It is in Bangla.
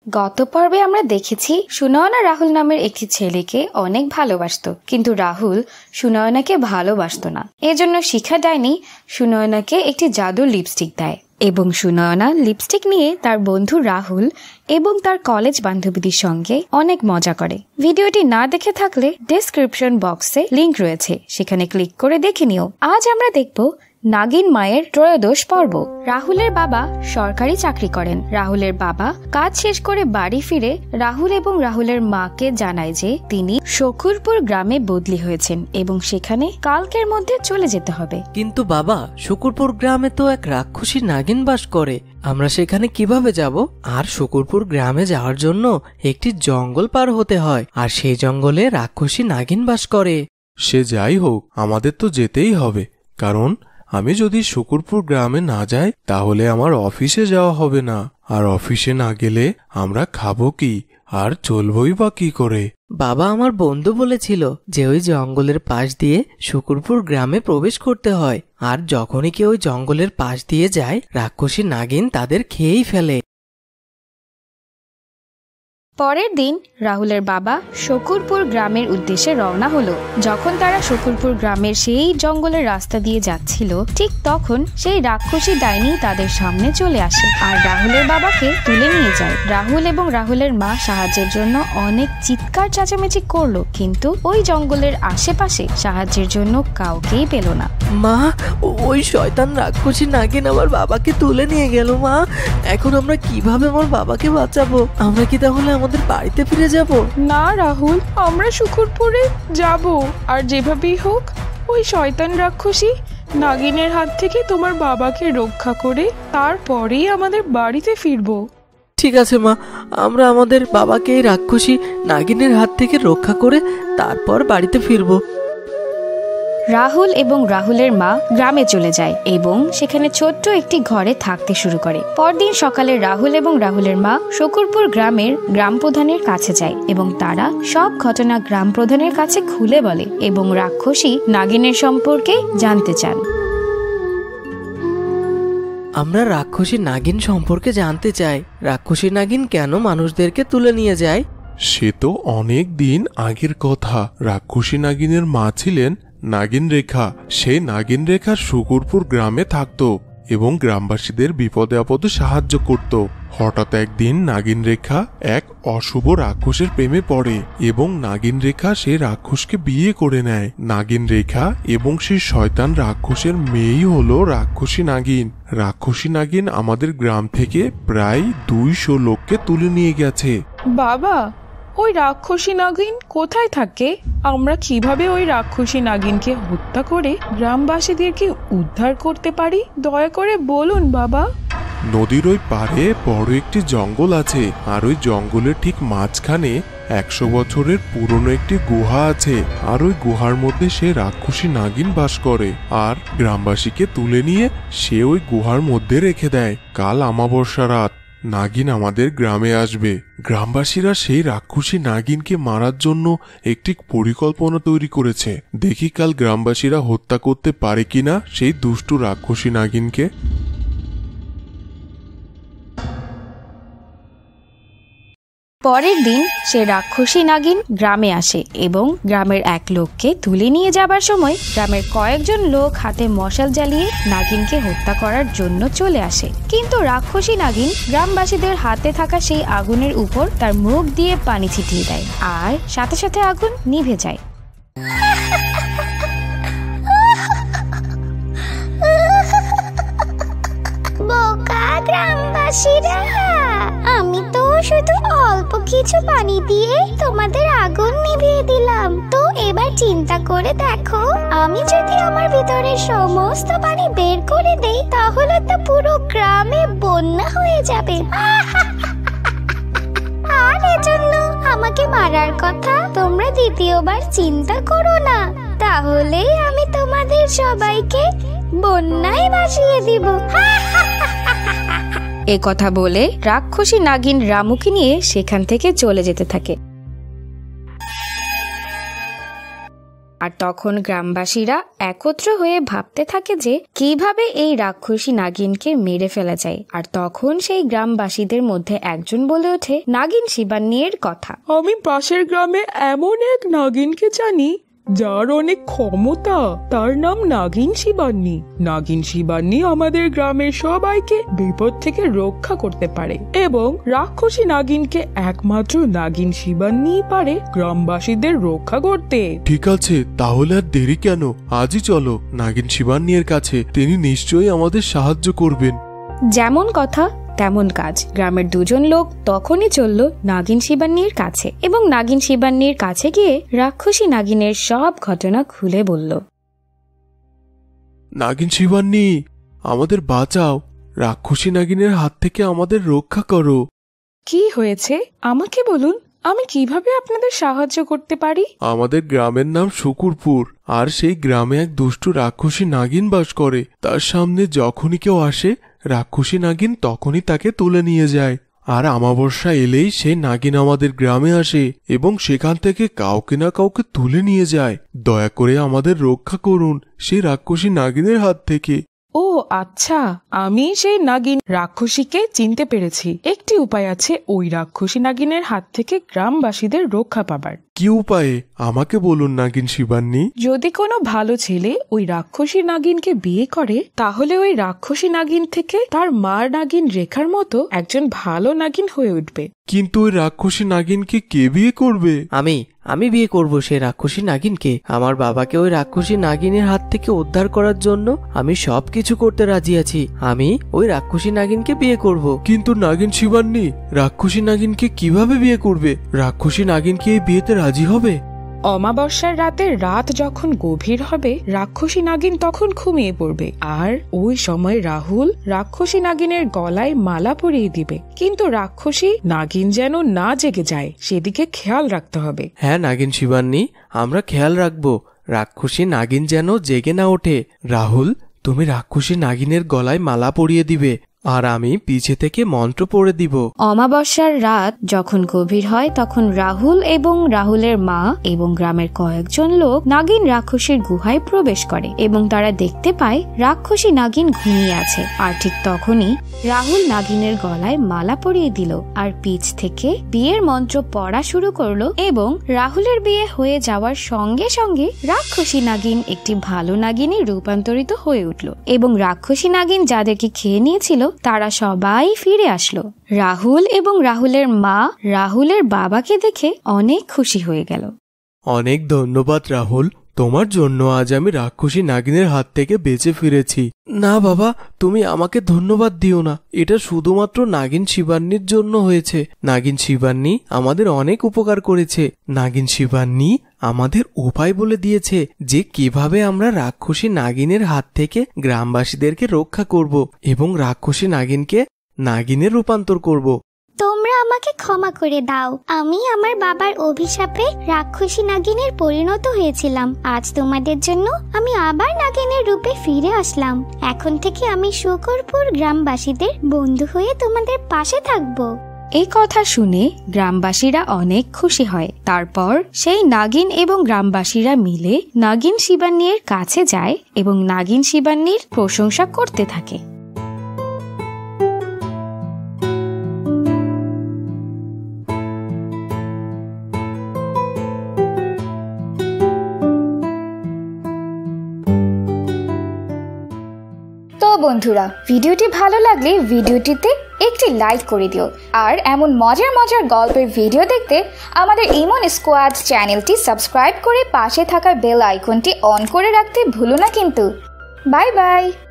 গত পর্বে আমরা দেখেছি সুনয়না রাহুল নামের একটি ছেলেকে অনেক ভালোবাসতো, কিন্তু রাহুল সুনয়নাকে ভালোবাসতো না। এজন্য শিখা ডাইনি সুনয়নাকে একটি জাদুর লিপস্টিক দেয় এবং সুনয়না লিপস্টিক নিয়ে তার বন্ধু রাহুল এবং তার কলেজ বান্ধবীদের সঙ্গে অনেক মজা করে। ভিডিওটি না দেখে থাকলে ডেসক্রিপশন বক্সে লিংক রয়েছে, সেখানে ক্লিক করে দেখে নিও। আজ আমরা দেখব নাগিন মায়ের ত্রয়োদশ পর্ব। রাহুলের বাবা সরকারি চাকরি করেন। রাহুলের বাবা কাজ শেষ করে বাড়ি ফিরে রাহুল এবং রাহুলের মাকে জানায় যে তিনি শকুরপুর গ্রামে বদলি হয়েছেন এবং সেখানে কালকের মধ্যে চলে যেতে হবে। কিন্তু বাবা, শকুরপুর গ্রামে তো এক রাক্ষসী নাগিন বাস করে, আমরা সেখানে কিভাবে যাব? আর শকুরপুর গ্রামে যাওয়ার জন্য একটি জঙ্গল পার হতে হয়, আর সেই জঙ্গলে রাক্ষসী নাগিন বাস করে। সে যাই হোক, আমাদের তো যেতেই হবে, কারণ আমি যদি শকুরপুর গ্রামে না যাই তাহলে আমার অফিসে যাওয়া হবে না, আর অফিসে না গেলে আমরা খাবো কি আর চলবই বা কি করে? বাবা, আমার বন্ধু বলেছিল যে ওই জঙ্গলের পাশ দিয়ে শকুরপুর গ্রামে প্রবেশ করতে হয়, আর যখনই কেউ ওই জঙ্গলের পাশ দিয়ে যায় রাক্ষসী নাগিন তাদের খেয়েই ফেলে। পরের দিন রাহুলের বাবা শকুরপুর গ্রামের উদ্দেশ্যে রওনা হলো। যখন তারা শকুরপুর গ্রামের সেই জঙ্গলের রাস্তা দিয়ে যাচ্ছিল, ঠিক তখন সেই রাক্ষসী ডাইনি তাদের সামনে চলে আসে আর রাহুলের বাবাকে তুলে নিয়ে যায়। রাহুল এবং রাহুলের মা সাহায্যের জন্য অনেক চিৎকার চেঁচামেচি করলো, কিন্তু ওই জঙ্গলের আশেপাশে সাহায্যের জন্য কাউকেই পেল না। মা, ওই শয়তান রাক্ষসী নাগিন আমার বাবাকে তুলে নিয়ে গেল। মা, এখন আমরা কিভাবে আমার বাবাকে বাঁচাবো? আমরা কি তাহলে আমাদের বাড়িতে ফিরে যাব? না রাহুল, আমরা শকুরপুরে যাব, আর যেভাবেই হোক ওই শয়তান রাক্ষসী নাগিনের হাত থেকে তোমার বাবাকে রক্ষা করে তারপরেই আমাদের বাড়িতে ফিরবো। ঠিক আছে মা, আমরা আমাদের বাবাকে এই রাক্ষসী নাগিনের হাত থেকে রক্ষা করে তারপর বাড়িতে ফিরবো। রাহুল এবং রাহুলের মা গ্রামে চলে যায় এবং সেখানে ছোট্ট একটি ঘরে থাকতে শুরু করে। পরদিন সকালে রাহুল এবং রাহুলের মা শকুরপুর গ্রামের গ্রাম প্রধানের কাছে যায় এবং তারা সব ঘটনা গ্রাম প্রধানের কাছে খুলে বলে এবং রাক্ষসী নাগিনের সম্পর্কে জানতে চান। আমরা রাক্ষসী নাগিন সম্পর্কে জানতে চাই। রাক্ষসী নাগিন কেন মানুষদেরকে তুলে নিয়ে যায়? সে তো অনেক দিন আগের কথা। রাক্ষসী নাগিনের মা ছিলেন নাগিন রেখা। সেই নাগিন রেখা শকুরপুর গ্রামে থাকত এবং গ্রামবাসীদের বিপদে আপদে সাহায্য করত। হঠাৎ একদিন নাগিন রেখা এক অশুভ রাক্ষসের প্রেমে পড়ে এবং নাগিন রেখা সেই রাক্ষসকে বিয়ে করে নেয়। নাগিন রেখা এবং সেই শয়তান রাক্ষসের মেয়েই হলো রাক্ষসী নাগিন। রাক্ষসী নাগিন আমাদের গ্রাম থেকে প্রায় 200 লোককে তুলে নিয়ে গেছে। বাবা, ওই রাক্ষসী নাগিন কোথায় থাকে? আমরা কিভাবে ওই রাক্ষসী নাগিনকে হত্যা করে গ্রামবাসীদেরকে উদ্ধার করতে পারি? দয়া করে বলুন বাবা। নদীর ওই পাড়ে বড় একটি জঙ্গল আছে, আর ওই জঙ্গলের ঠিক মাঝখানে 100 বছরের পুরনো একটি গুহা আছে, আর ওই গুহার মধ্যে সে রাক্ষসী নাগিন বাস করে। আর গ্রামবাসীকে তুলে নিয়ে সে ওই গুহার মধ্যে রেখে দেয়। কাল অমাবস্যা রাত নাগিন আমাদের গ্রামে আসবে। গ্রামবাসীরা সেই রাক্ষসী নাগিনকে মারার জন্য একটি পরিকল্পনা তৈরি করেছে। দেখি কাল গ্রামবাসীরা হত্যা করতে পারে কিনা সেই দুষ্টু রাক্ষসী নাগিনকে। পরের দিন সে রাক্ষসী নাগিন গ্রামে আসে এবং গ্রামের এক লোককে তুলে নিয়ে যাবার সময় গ্রামের কয়েকজন লোক হাতে মশাল জ্বালিয়ে নাগিনকে হত্যা করার জন্য চলে আসে। কিন্তু রাক্ষসী নাগিন গ্রামবাসীদের হাতে থাকা সেই আগুনের উপর তার মুখ দিয়ে পানি ছিটিয়ে দেয়, আর সাথে সাথে আগুন নিভে যায়। বোকা গ্রামবাসীরা, আমি তো শুধু অল্প কিছু পানি দিয়ে তোমাদের আগুন নিভিয়ে দিলাম। তো এবার চিন্তা করে দেখো, আমি যদি আমার ভিতরের সমস্ত পানি বের করে দেই তাহলে তো পুরো গ্রামে বন্যা হয়ে যাবে। আর এজন্য আমাকে মারার কথা তোমরা দ্বিতীয়বার চিন্তা করো না, তাহলেই আমি তোমাদের সবাইকে বন্যায় ভাসিয়ে দিব। এ কথা বলে রাক্ষসী নাগিন রামুকে নিয়ে সেখান থেকে চলে যেতে থাকে। আর তখন গ্রামবাসীরা একত্র হয়ে ভাবতে থাকে যে কিভাবে এই রাক্ষসী নাগিনকে মেরে ফেলা যায়। আর তখন সেই গ্রামবাসীদের মধ্যে একজন বলে ওঠে নাগিন শিবান্নির কথা। আমি পাশের গ্রামে এমন এক নাগিনকে জানি যার অনেক ক্ষমতা। তার নাম নাগিন শিবান্নি। নাগিন শিবান্নি আমাদের গ্রামের সবাইকে বিপদ থেকে রক্ষা করতে পারে এবং রাক্ষসী নাগিনকে একমাত্র নাগিন শিবান্নিই পারে গ্রামবাসীদের রক্ষা করতে। ঠিক আছে, তাহলে আর দেরি কেন? আজই চলো নাগিন শিবান্নির কাছে, তিনি নিশ্চয়ই আমাদের সাহায্য করবেন। যেমন কথা তেমন কাজ। গ্রামের দুজন লোক তখনই চলল নাগিন শিবান্নির কাছে এবং নাগিন শিবান্নির কাছে গিয়ে রাক্ষসী নাগিনের সব ঘটনা খুলে বলল। নাগিন শিবান্নি, আমাদের বাঁচাও, রাক্ষসী নাগিনের হাত থেকে আমাদের রক্ষা করো। কি হয়েছে আমাকে বলুন, আমি কিভাবে আপনাদের সাহায্য করতে পারি? আমাদের গ্রামের নাম শুকুরপুর, আর সেই গ্রামে এক দুষ্টু রাক্ষসী নাগিন বাস করে। তার সামনে যখনই কেউ আসে রাক্ষসী নাগিন তখনই তাকে তুলে নিয়ে যায়। আর অমাবস্যা এলেই সেই নাগিন আমাদের গ্রামে আসে এবং সেখান থেকে কাউকে না কাউকে তুলে নিয়ে যায়। দয়া করে আমাদের রক্ষা করুন সেই রাক্ষসী নাগিনের হাত থেকে। ও আচ্ছা, আমি সেই নাগিন রাক্ষসীকে চিনতে পেরেছি। একটি উপায় আছে ওই রাক্ষসী নাগিনের হাত থেকে গ্রামবাসীদের রক্ষা পাবার। কি উপায়ে আমাকে বলুন নাগিন শিবান্নি। যদি কোনো ভালো ছেলে ওই রাক্ষসী নাগিনকে বিয়ে করে তাহলে ওই রাক্ষসী নাগিন থেকে তার মার নাগিন রেখার মতো একজন ভালো নাগিন হয়ে উঠবে। কিন্তু ওই রাক্ষসী নাগিনকে কে বিয়ে করবে? আমি বিয়ে করব সেই রাক্ষসী নাগিনকে। আমার বাবাকে ওই রাক্ষসী নাগিনের হাত থেকে উদ্ধার করার জন্য আমি সবকিছু করতে রাজি আছি। আমি ওই রাক্ষসী নাগিনকে বিয়ে করব। কিন্তু নাগিন শিবান্নি রাক্ষসী নাগিনকে কিভাবে বিয়ে করবে? রাক্ষসী নাগিন কি এই বিয়েতে রাজি হবে? অমাবস্যার রাতে রাত যখন গভীর হবে রাক্ষসী নাগিন তখন ঘুমিয়ে পড়বে, আর ওই সময় রাহুল রাক্ষসী নাগিনের গলায় মালা পরিয়ে দিবে। কিন্তু রাক্ষসী নাগিন যেন না জেগে যায় সেদিকে খেয়াল রাখতে হবে। হ্যাঁ নাগিন শিবান্নি, আমরা খেয়াল রাখবো রাক্ষসী নাগিন যেন জেগে না ওঠে। রাহুল, তুমি রাক্ষসী নাগিনের গলায় মালা পরিয়ে দিবে আর আমি পিছে থেকে মন্ত্র পড়ে দিব। অমাবস্যার রাত যখন গভীর হয় তখন রাহুল এবং রাহুলের মা এবং গ্রামের কয়েকজন লোক নাগিন রাক্ষসীর গুহায় প্রবেশ করে এবং তারা দেখতে পায় রাক্ষসী নাগিন ঘুমিয়ে আছে। আর ঠিক তখনই রাহুল নাগিনের গলায় মালা পরিয়ে দিল আর পিছ থেকে বিয়ের মন্ত্র পড়া শুরু করলো এবং রাহুলের বিয়ে হয়ে যাওয়ার সঙ্গে সঙ্গে রাক্ষসী নাগিন একটি ভালো নাগিনে রূপান্তরিত হয়ে উঠল এবং রাক্ষসী নাগিন যাদেরকে খেয়ে নিয়েছিল তারা সবাই ফিরে আসলো। রাহুল এবং রাহুলের মা রাহুলের বাবাকে দেখে অনেক খুশি হয়ে গেল। অনেক ধন্যবাদ রাহুল, তোমার জন্য আজ আমি রাক্ষসী নাগিনের হাত থেকে বেঁচে ফিরেছি। না বাবা, তুমি আমাকে ধন্যবাদ দিও না, এটা শুধুমাত্র নাগিন শিবান্নির জন্য হয়েছে। নাগিন শিবান্নি আমাদের অনেক উপকার করেছে। নাগিন শিবান্নি আমাদের উপায় বলে দিয়েছে যে কিভাবে আমরা রাক্ষসী নাগিনের হাত থেকে গ্রামবাসীদেরকে রক্ষা করব এবং রাক্ষসী নাগিনকে নাগিনে রূপান্তর করব। তোমরা আমাকে ক্ষমা করে দাও, আমি আমার বাবার অভিশাপে রাক্ষসী নাগিনের পরিণত হয়েছিলাম। আজ তোমাদের জন্য আমি আবার নাগিনের রূপে ফিরে আসলাম। এখন থেকে আমি শুকুরপুর গ্রামবাসীদের বন্ধু হয়ে তোমাদের পাশে থাকবো। এই কথা শুনে গ্রামবাসীরা অনেক খুশি হয়। তারপর সেই নাগিন এবং গ্রামবাসীরা মিলে নাগিন শিবান্নির কাছে যায় এবং নাগিন শিবান্নির প্রশংসা করতে থাকে। তো বন্ধুরা, ভিডিওটি ভালো লাগলে ভিডিওটিতে একটি লাইক করে দিও আর এমন মজার মজার গল্পের ভিডিও দেখতে আমাদের ইমন স্কোয়াড চ্যানেলটি সাবস্ক্রাইব করে পাশে থাকা বেল আইকনটি অন করে রাখতে ভুলো না কিন্তু। Bye by.